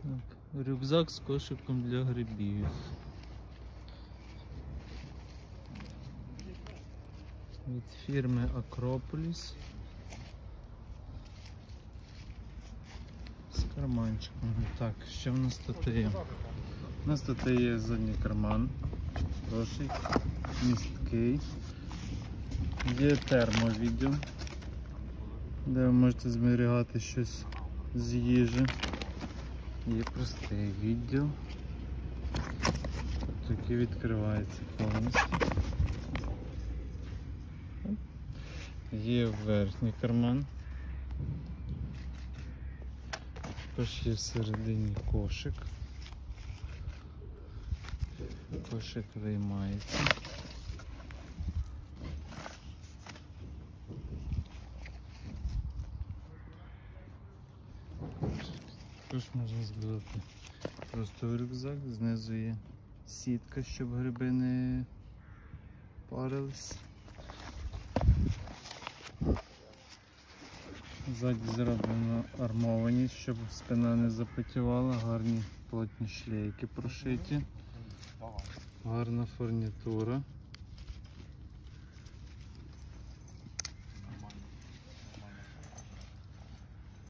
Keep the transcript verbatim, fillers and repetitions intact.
Так, рюкзак з кошиком для грибів. Від фірми Акрополіс. З карманчиком. Так, що в нас тут є? У нас тут є задній карман. Хороший, місткий. Є термовідділ, де ви можете зберігати щось з їжі. Є простий відділ. Такий відкривається повністю. Є верхній карман. Також є всередині кошик. Кошик виймається. Також можна збирати просто в рюкзак, знизу є сітка, щоб гриби не парились. Ззаді зроблено армованість, щоб спина не запотівала, гарні плотні шлейки прошиті, гарна фурнітура.